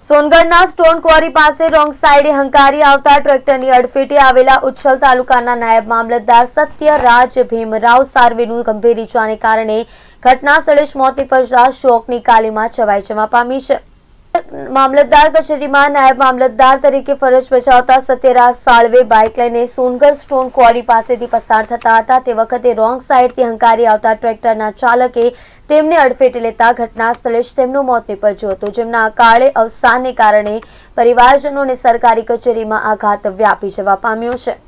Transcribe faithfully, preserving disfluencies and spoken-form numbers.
સોનગઢના stone quarry પાસે wrong સાઈડે હંકારી આવતા ટ્રેક્ટરની અડફેટે આવેલા ઉચ્છલ તાલુકાના નાયબ મામલતદાર સત્યરાજ ભીમરાવ સાર્વેનું ગંભીર ઈજાને કારણે ઘટના સ્થળે જ મોત નીપજતા શોકની કાલીમાં છવાઈ જવા પામી છે। મામલતદાર કચેરીમાં નાયબ મામલતદાર તરીકે ફરજ બજાવતા સત્યરાજ સાળવે બાઇક લઈને સોનગઢ સ્ટોન ક્વોરી પાસેથી પસાર થતા હતા। તે વખતે રોંગ સાઈડથી હંકારી આવતા ટ્રેક્ટરના ચાલકે તેમને અડફેટે લેતા ઘટના સ્થળે જ તેમનું મોત નીપજ્યું હતું, જેમના અકાળે અવસાનને કારણે પરિવારજનો અને સરકારી કચેરીમાં આઘાત વ્યાપી જવા પામ્યો છે।